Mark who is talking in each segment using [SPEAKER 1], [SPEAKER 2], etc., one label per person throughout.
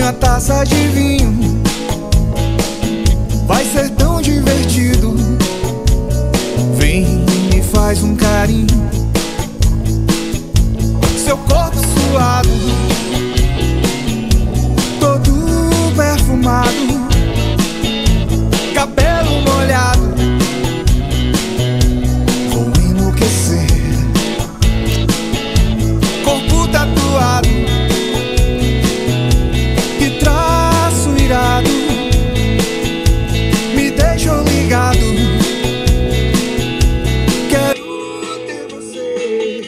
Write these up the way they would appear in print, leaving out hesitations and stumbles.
[SPEAKER 1] minha taça de vinho. Vai ser tão divertido. Vem e me faz um carinho. Seu corpo suado, todo perfumado, cabelo molhado. Vou enlouquecer. Corpo tatuado, que traço irado, me deixou ligado. Quero ter você.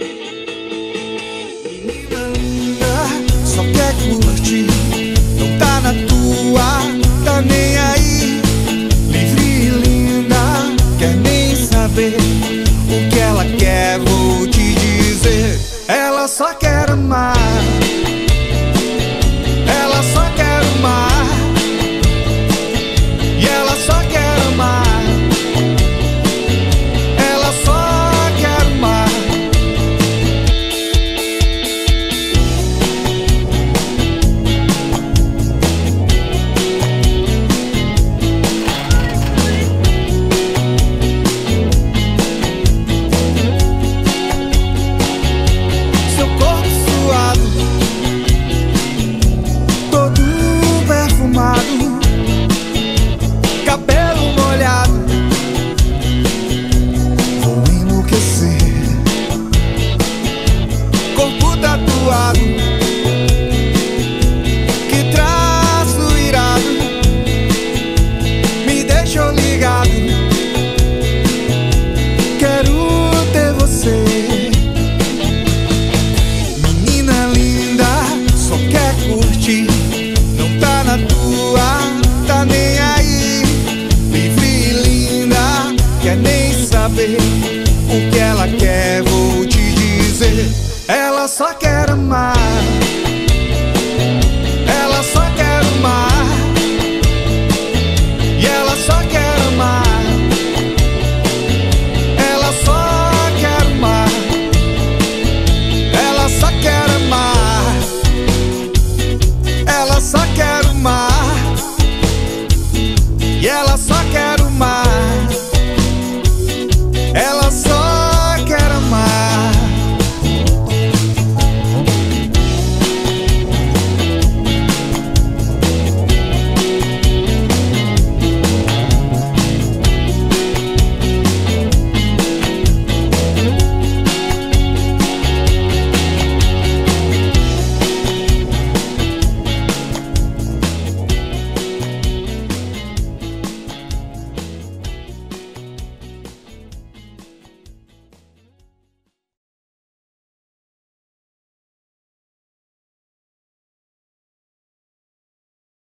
[SPEAKER 1] Menina linda, só quer curtir, não tá na tua, tá nem aí. Livre e linda, quer nem saber o que ela quer, vou te dizer. Ela só quer amar, ela só quer amar, e ela só quer amar, ela só quer amar. Seu corpo suado, todo perfumado, cabelo molhado. Vou enlouquecer. Corpo tatuado, que traço irado, me deixou ligado. Quero ter você. Menina linda, só quer curtir,